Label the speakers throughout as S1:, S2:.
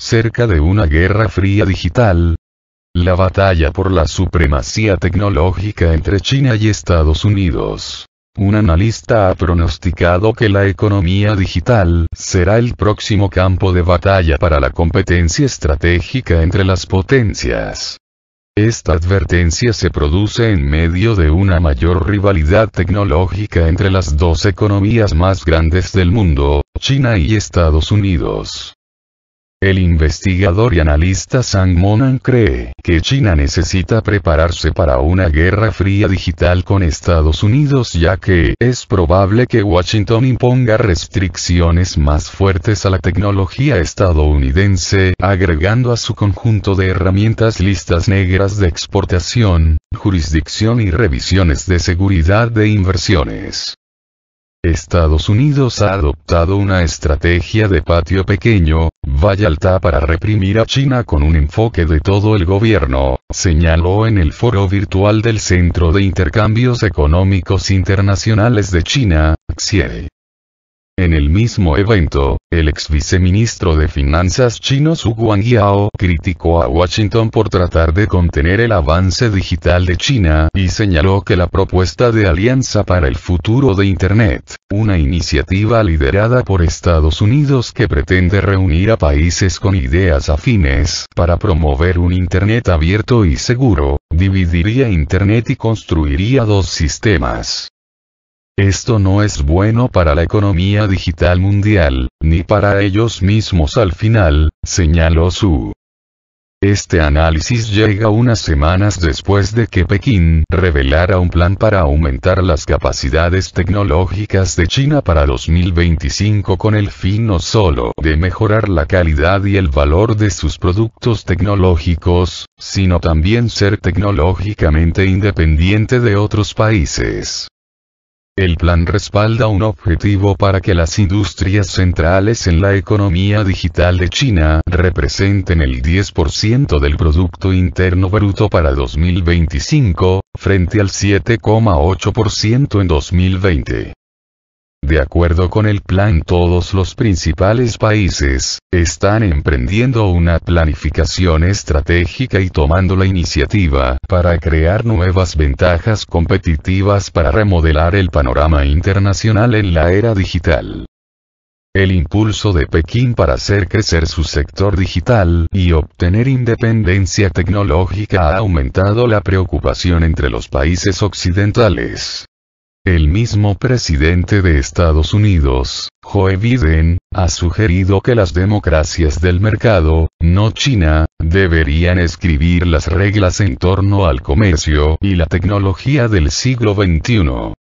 S1: cerca de una guerra fría digital. La batalla por la supremacía tecnológica entre China y Estados Unidos. Un analista ha pronosticado que la economía digital será el próximo campo de batalla para la competencia estratégica entre las potencias. Esta advertencia se produce en medio de una mayor rivalidad tecnológica entre las dos economías más grandes del mundo, China y Estados Unidos. El investigador y analista Zhang Monan cree que China necesita prepararse para una guerra fría digital con Estados Unidos, ya que es probable que Washington imponga restricciones más fuertes a la tecnología estadounidense, agregando a su conjunto de herramientas listas negras de exportación, jurisdicción y revisiones de seguridad de inversiones. Estados Unidos ha adoptado una estrategia de patio pequeño, valla alta para reprimir a China con un enfoque de todo el gobierno, señaló en el foro virtual del Centro de Intercambios Económicos Internacionales de China, CIE. En el mismo evento, el ex viceministro de Finanzas chino Zhu Guangyao criticó a Washington por tratar de contener el avance digital de China y señaló que la propuesta de Alianza para el Futuro de Internet, una iniciativa liderada por Estados Unidos que pretende reunir a países con ideas afines para promover un Internet abierto y seguro, dividiría Internet y construiría dos sistemas. Esto no es bueno para la economía digital mundial, ni para ellos mismos al final, señaló Zhu. Este análisis llega unas semanas después de que Pekín revelara un plan para aumentar las capacidades tecnológicas de China para 2025 con el fin no solo de mejorar la calidad y el valor de sus productos tecnológicos, sino también ser tecnológicamente independiente de otros países. El plan respalda un objetivo para que las industrias centrales en la economía digital de China representen el 10% del Producto Interno Bruto para 2025, frente al 7,8% en 2020. De acuerdo con el plan, todos los principales países están emprendiendo una planificación estratégica y tomando la iniciativa para crear nuevas ventajas competitivas para remodelar el panorama internacional en la era digital. El impulso de Pekín para hacer crecer su sector digital y obtener independencia tecnológica ha aumentado la preocupación entre los países occidentales. El mismo presidente de Estados Unidos, Joe Biden, ha sugerido que las democracias del mercado, no China, deberían escribir las reglas en torno al comercio y la tecnología del siglo XXI.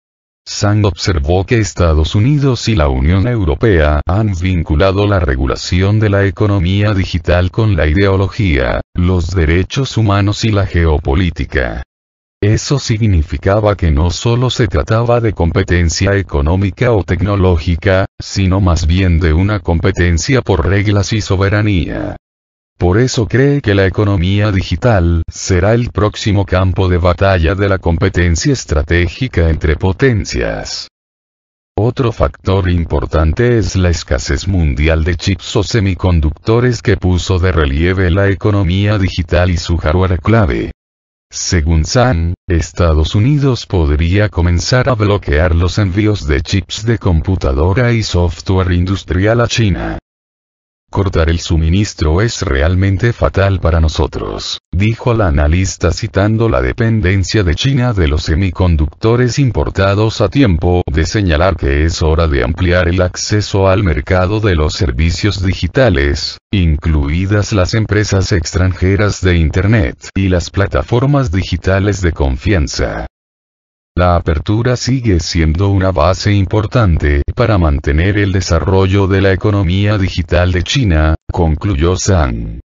S1: Zhang observó que Estados Unidos y la Unión Europea han vinculado la regulación de la economía digital con la ideología, los derechos humanos y la geopolítica. Eso significaba que no solo se trataba de competencia económica o tecnológica, sino más bien de una competencia por reglas y soberanía. Por eso cree que la economía digital será el próximo campo de batalla de la competencia estratégica entre potencias. Otro factor importante es la escasez mundial de chips o semiconductores que puso de relieve la economía digital y su hardware clave. Según Zhang, Estados Unidos podría comenzar a bloquear los envíos de chips de computadora y software industrial a China. Cortar el suministro es realmente fatal para nosotros, dijo la analista citando la dependencia de China de los semiconductores importados a tiempo de señalar que es hora de ampliar el acceso al mercado de los servicios digitales, incluidas las empresas extranjeras de Internet y las plataformas digitales de confianza. La apertura sigue siendo una base importante para mantener el desarrollo de la economía digital de China, concluyó Zhang.